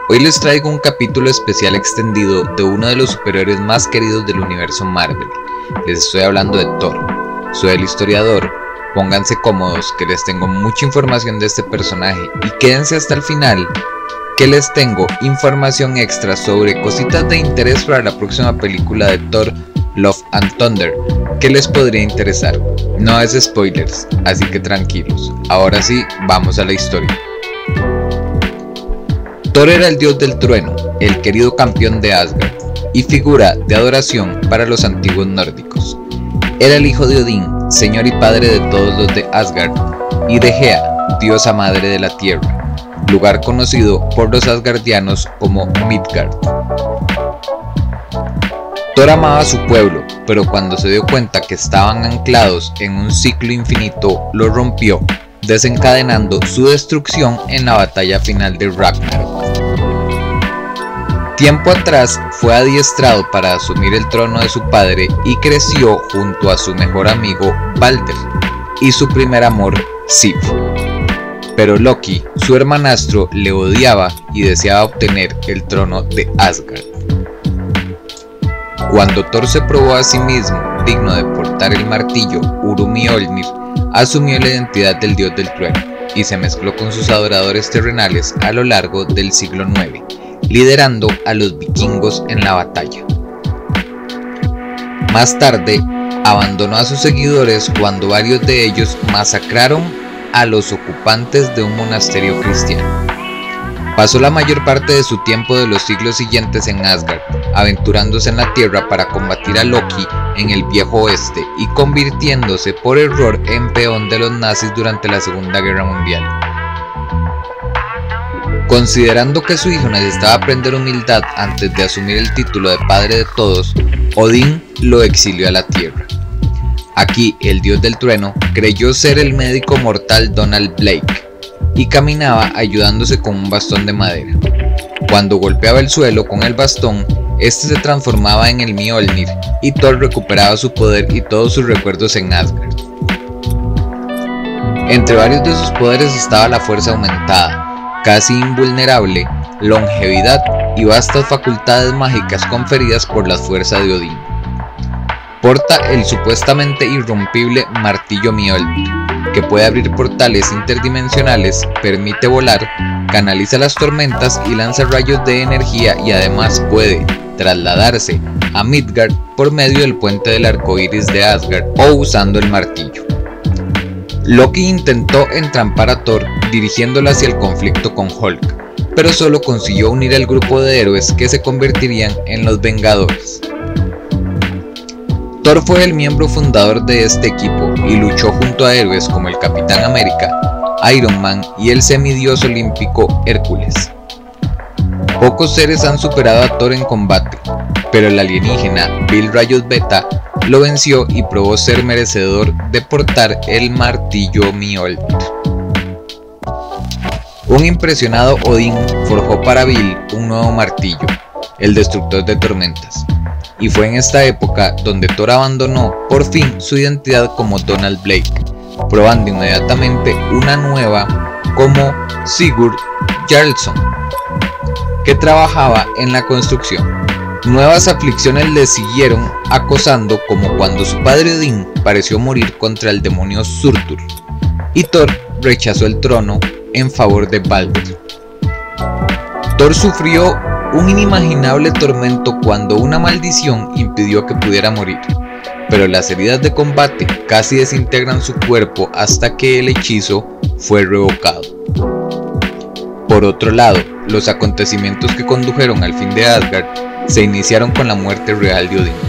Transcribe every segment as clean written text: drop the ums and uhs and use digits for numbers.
Hoy les traigo un capítulo especial extendido de uno de los superhéroes más queridos del universo Marvel. Les estoy hablando de Thor. Soy el historiador, pónganse cómodos que les tengo mucha información de este personaje y quédense hasta el final que les tengo información extra sobre cositas de interés para la próxima película de Thor, Love and Thunder, que les podría interesar. No es spoilers, así que tranquilos. Ahora sí, vamos a la historia. Thor era el dios del trueno, el querido campeón de Asgard, y figura de adoración para los antiguos nórdicos. Era el hijo de Odín, señor y padre de todos los de Asgard, y de Hea, diosa madre de la tierra, lugar conocido por los asgardianos como Midgard. Thor amaba a su pueblo, pero cuando se dio cuenta que estaban anclados en un ciclo infinito, lo rompió, desencadenando su destrucción en la batalla final de Ragnarok. Tiempo atrás fue adiestrado para asumir el trono de su padre y creció junto a su mejor amigo Balder y su primer amor Sif. Pero Loki, su hermanastro, le odiaba y deseaba obtener el trono de Asgard. Cuando Thor se probó a sí mismo digno de portar el martillo Uru-Mjolnir, asumió la identidad del dios del trueno y se mezcló con sus adoradores terrenales a lo largo del siglo IX, liderando a los vikingos en la batalla. Más tarde, abandonó a sus seguidores cuando varios de ellos masacraron a los ocupantes de un monasterio cristiano. Pasó la mayor parte de su tiempo de los siglos siguientes en Asgard, aventurándose en la tierra para combatir a Loki en el viejo oeste y convirtiéndose por error en peón de los nazis durante la Segunda Guerra Mundial. Considerando que su hijo necesitaba aprender humildad antes de asumir el título de padre de todos, Odín lo exilió a la tierra. Aquí, el dios del trueno creyó ser el médico mortal Donald Blake y caminaba ayudándose con un bastón de madera. Cuando golpeaba el suelo con el bastón, este se transformaba en el Mjolnir y Thor recuperaba su poder y todos sus recuerdos en Asgard. Entre varios de sus poderes estaba la fuerza aumentada, casi invulnerable, longevidad y vastas facultades mágicas conferidas por la fuerza de Odín. Porta el supuestamente irrompible martillo Mjolnir, que puede abrir portales interdimensionales, permite volar, canaliza las tormentas y lanza rayos de energía, y además puede trasladarse a Midgard por medio del puente del arco iris de Asgard o usando el martillo. Loki intentó entrampar a Thor dirigiéndolo hacia el conflicto con Hulk, pero solo consiguió unir al grupo de héroes que se convertirían en los Vengadores. Thor fue el miembro fundador de este equipo y luchó junto a héroes como el Capitán América, Iron Man y el semidios olímpico Hércules. Pocos seres han superado a Thor en combate, pero el alienígena Bill Rayos Beta lo venció y probó ser merecedor de portar el martillo Mjolnir. Un impresionado Odín forjó para Bill un nuevo martillo, el Destructor de Tormentas, y fue en esta época donde Thor abandonó por fin su identidad como Donald Blake, probando inmediatamente una nueva como Sigurd Jarlsson, que trabajaba en la construcción. Nuevas aflicciones le siguieron acosando, como cuando su padre Odín pareció morir contra el demonio Surtur, y Thor rechazó el trono en favor de Balder. Thor sufrió un inimaginable tormento cuando una maldición impidió que pudiera morir, pero las heridas de combate casi desintegran su cuerpo hasta que el hechizo fue revocado. Por otro lado, los acontecimientos que condujeron al fin de Asgard se iniciaron con la muerte real de Odín.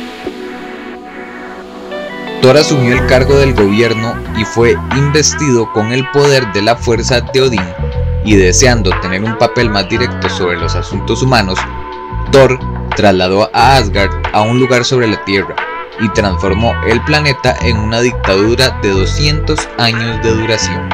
Thor asumió el cargo del gobierno y fue investido con el poder de la fuerza de Odín, y deseando tener un papel más directo sobre los asuntos humanos, Thor trasladó a Asgard a un lugar sobre la tierra y transformó el planeta en una dictadura de 200 años de duración.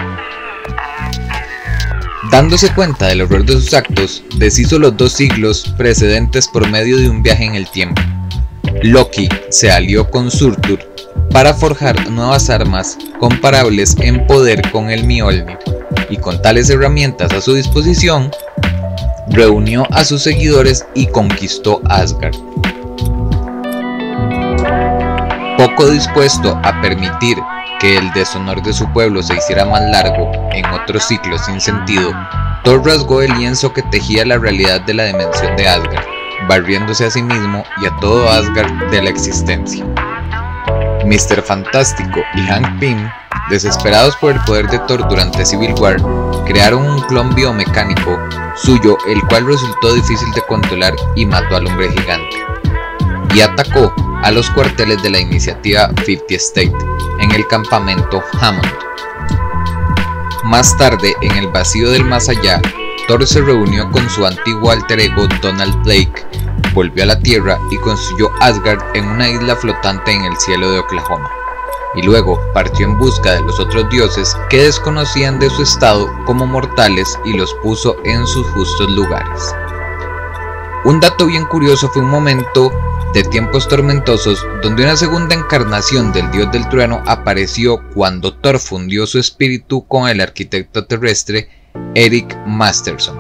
Dándose cuenta del error de sus actos, deshizo los 2 siglos precedentes por medio de un viaje en el tiempo. Loki se alió con Surtur para forjar nuevas armas comparables en poder con el Mjolnir, y con tales herramientas a su disposición, reunió a sus seguidores y conquistó Asgard. Poco dispuesto a permitir que el deshonor de su pueblo se hiciera más largo en otro ciclo sin sentido, Thor rasgó el lienzo que tejía la realidad de la dimensión de Asgard, barriéndose a sí mismo y a todo Asgard de la existencia. Mr. Fantástico y Hank Pym, desesperados por el poder de Thor durante Civil War, crearon un clon biomecánico suyo, el cual resultó difícil de controlar y mató al hombre gigante, y atacó a los cuarteles de la iniciativa 50 State en el campamento Hammond. Más tarde, en el vacío del más allá, Thor se reunió con su antiguo alter ego Donald Blake, volvió a la Tierra y construyó Asgard en una isla flotante en el cielo de Oklahoma, y luego partió en busca de los otros dioses que desconocían de su estado como mortales y los puso en sus justos lugares. Un dato bien curioso fue un momento de tiempos tormentosos donde una segunda encarnación del dios del trueno apareció cuando Thor fundió su espíritu con el arquitecto terrestre Eric Masterson.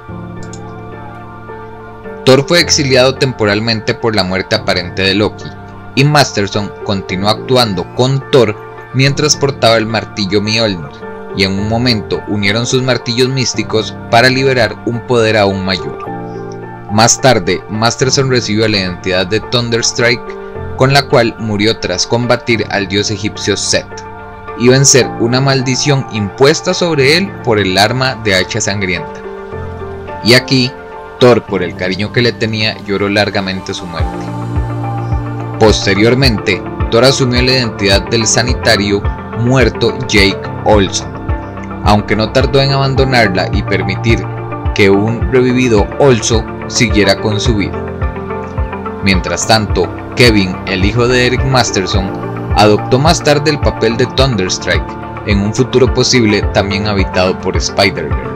Thor fue exiliado temporalmente por la muerte aparente de Loki, y Masterson continuó actuando con Thor mientras portaba el martillo Mjolnir, y en un momento unieron sus martillos místicos para liberar un poder aún mayor. Más tarde, Masterson recibió la identidad de Thunderstrike, con la cual murió tras combatir al dios egipcio Set y vencer una maldición impuesta sobre él por el arma de hacha sangrienta. Y aquí, Thor, por el cariño que le tenía, lloró largamente su muerte. Posteriormente, Thor asumió la identidad del sanitario muerto Jake Olson, aunque no tardó en abandonarla y permitir que un revivido Olso siguiera con su vida. Mientras tanto, Kevin, el hijo de Eric Masterson, adoptó más tarde el papel de Thunderstrike en un futuro posible también habitado por Spider-Girl.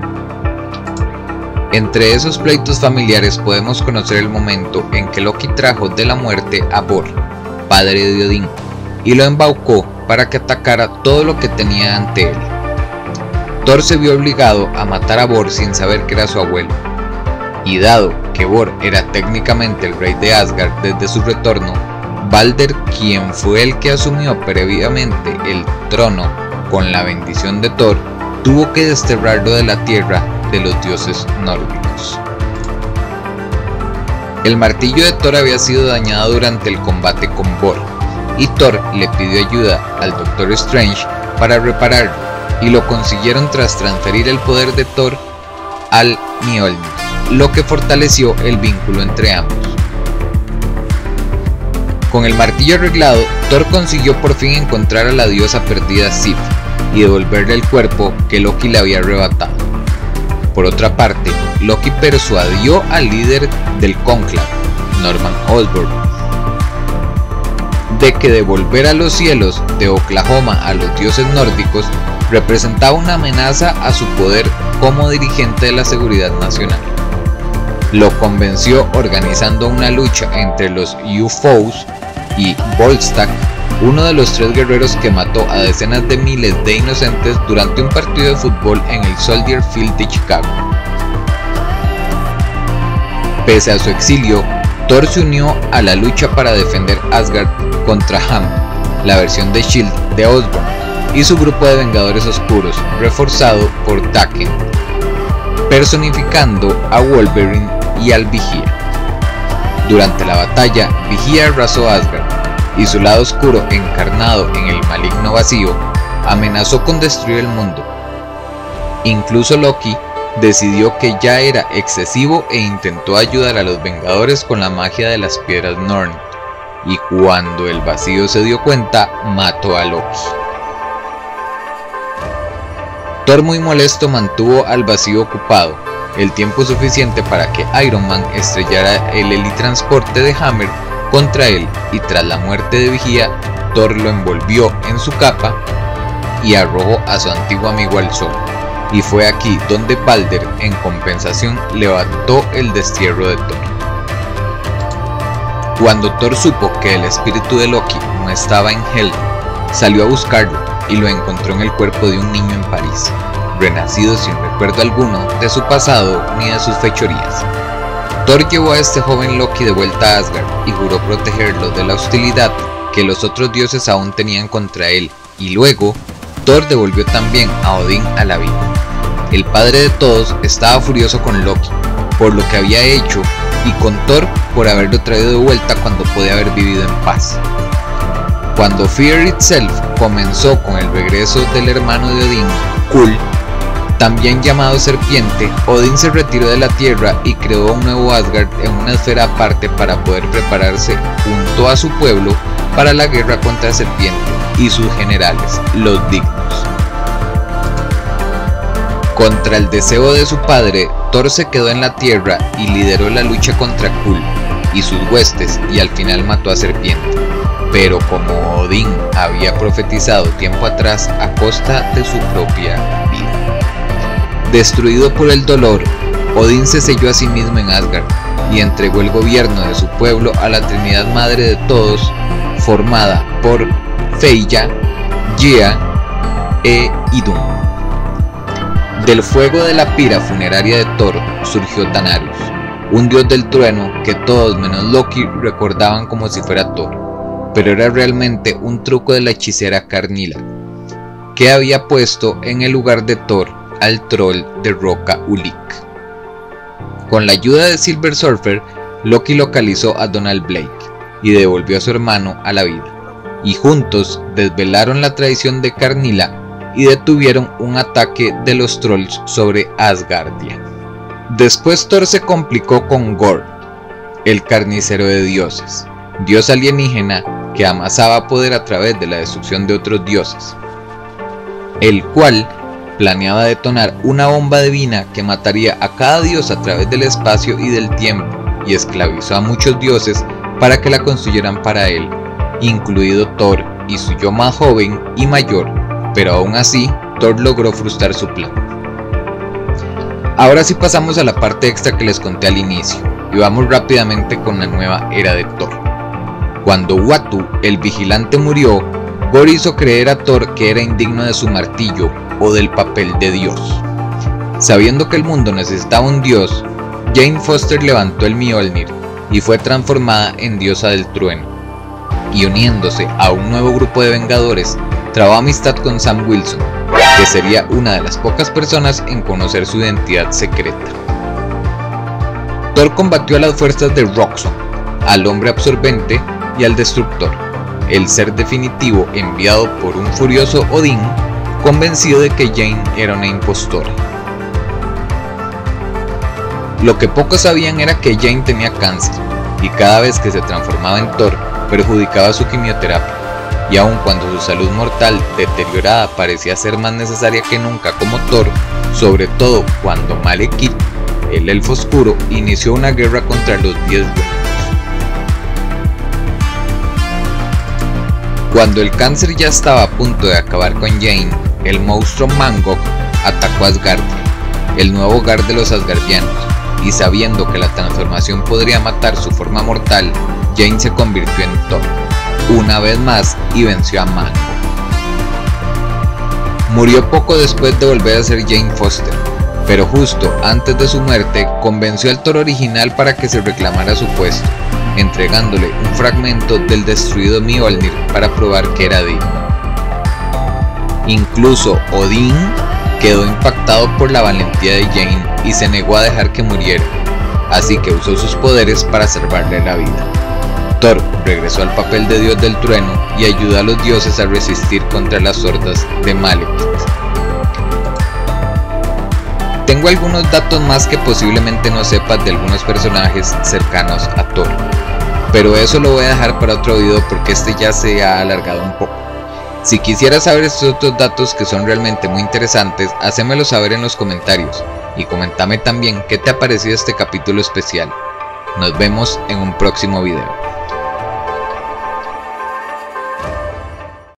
Entre esos pleitos familiares podemos conocer el momento en que Loki trajo de la muerte a Bor, padre de Odín, y lo embaucó para que atacara todo lo que tenía ante él. Thor se vio obligado a matar a Bor sin saber que era su abuelo, y dado que Bor era técnicamente el rey de Asgard desde su retorno, Balder, quien fue el que asumió previamente el trono con la bendición de Thor, tuvo que desterrarlo de la tierra de los dioses nórdicos. El martillo de Thor había sido dañado durante el combate con Bor, y Thor le pidió ayuda al Doctor Strange para repararlo, y lo consiguieron tras transferir el poder de Thor al Mjolnir, lo que fortaleció el vínculo entre ambos. Con el martillo arreglado, Thor consiguió por fin encontrar a la diosa perdida Sif y devolverle el cuerpo que Loki le había arrebatado. Por otra parte, Loki persuadió al líder del Cónclave, Norman Osborn, de que devolver a los cielos de Oklahoma a los dioses nórdicos representaba una amenaza a su poder como dirigente de la seguridad nacional. Lo convenció organizando una lucha entre los UFOs y Volstagg, uno de los 3 guerreros que mató a decenas de miles de inocentes durante un partido de fútbol en el Soldier Field de Chicago. Pese a su exilio, Thor se unió a la lucha para defender Asgard contra Hammond, la versión de S.H.I.E.L.D. de Osborn, y su grupo de Vengadores Oscuros, reforzado por Daken, personificando a Wolverine y al Vigía. Durante la batalla, Vigía arrasó Asgard, y su lado oscuro, encarnado en el maligno vacío, amenazó con destruir el mundo. Incluso Loki decidió que ya era excesivo e intentó ayudar a los Vengadores con la magia de las piedras Norn, y cuando el vacío se dio cuenta, mató a Loki. Thor, muy molesto, mantuvo al vacío ocupado el tiempo suficiente para que Iron Man estrellara el helitransporte de Hammer contra él, y tras la muerte de Vigía, Thor lo envolvió en su capa y arrojó a su antiguo amigo al sol, y fue aquí donde Balder, en compensación, levantó el destierro de Thor. Cuando Thor supo que el espíritu de Loki no estaba en Hel, salió a buscarlo y lo encontró en el cuerpo de un niño en París, renacido sin recuerdo alguno de su pasado ni de sus fechorías. Thor llevó a este joven Loki de vuelta a Asgard y juró protegerlo de la hostilidad que los otros dioses aún tenían contra él, y luego Thor devolvió también a Odín a la vida. El padre de todos estaba furioso con Loki por lo que había hecho y con Thor por haberlo traído de vuelta cuando podía haber vivido en paz. Cuando Fear Itself comenzó con el regreso del hermano de Odín, Kul, también llamado Serpiente, Odín se retiró de la tierra y creó un nuevo Asgard en una esfera aparte para poder prepararse junto a su pueblo para la guerra contra Serpiente y sus generales, los Dignos. Contra el deseo de su padre, Thor se quedó en la tierra y lideró la lucha contra Kul y sus huestes y al final mató a Serpiente, pero como Odín había profetizado tiempo atrás a costa de su propia vida. Destruido por el dolor, Odín se selló a sí mismo en Asgard y entregó el gobierno de su pueblo a la Trinidad Madre de Todos, formada por Freyja, Gea e Idun. Del fuego de la pira funeraria de Thor surgió Thanarius, un dios del trueno que todos menos Loki recordaban como si fuera Thor, pero era realmente un truco de la hechicera Karnilla, que había puesto en el lugar de Thor al troll de roca Ulik. Con la ayuda de Silver Surfer, Loki localizó a Donald Blake y devolvió a su hermano a la vida, y juntos desvelaron la traición de Karnilla y detuvieron un ataque de los trolls sobre Asgardia. Después Thor se complicó con Gorr, el carnicero de dioses, dios alienígena que amasaba poder a través de la destrucción de otros dioses, el cual planeaba detonar una bomba divina que mataría a cada dios a través del espacio y del tiempo, y esclavizó a muchos dioses para que la construyeran para él, incluido Thor y su yo más joven y mayor, pero aún así Thor logró frustrar su plan. Ahora sí pasamos a la parte extra que les conté al inicio, y vamos rápidamente con la nueva era de Thor. Cuando Uatu, el vigilante, murió, Gorr hizo creer a Thor que era indigno de su martillo o del papel de dios. Sabiendo que el mundo necesitaba un dios, Jane Foster levantó el Mjolnir y fue transformada en diosa del trueno, y uniéndose a un nuevo grupo de vengadores, trabó amistad con Sam Wilson, que sería una de las pocas personas en conocer su identidad secreta. Thor combatió a las fuerzas de Roxxon, al hombre absorbente y al destructor, el ser definitivo enviado por un furioso Odín, convencido de que Jane era una impostora. Lo que pocos sabían era que Jane tenía cáncer, y cada vez que se transformaba en Thor, perjudicaba su quimioterapia, y aun cuando su salud mortal deteriorada parecía ser más necesaria que nunca como Thor, sobre todo cuando Malekith, el elfo oscuro, inició una guerra contra los 10 reinos. Cuando el cáncer ya estaba a punto de acabar con Jane, el monstruo Mangok atacó a Asgardia, el nuevo hogar de los asgardianos, y sabiendo que la transformación podría matar su forma mortal, Jane se convirtió en Thor una vez más y venció a Mangok. Murió poco después de volver a ser Jane Foster, pero justo antes de su muerte convenció al Thor original para que se reclamara su puesto, entregándole un fragmento del destruido Mjolnir para probar que era digno. Incluso Odín quedó impactado por la valentía de Jane y se negó a dejar que muriera, así que usó sus poderes para salvarle la vida. Thor regresó al papel de dios del trueno y ayudó a los dioses a resistir contra las hordas de Malekith. Tengo algunos datos más que posiblemente no sepas de algunos personajes cercanos a Thor, pero eso lo voy a dejar para otro video porque este ya se ha alargado un poco. Si quisieras saber estos otros datos que son realmente muy interesantes, hacémelo saber en los comentarios y comentame también qué te ha parecido este capítulo especial. Nos vemos en un próximo video.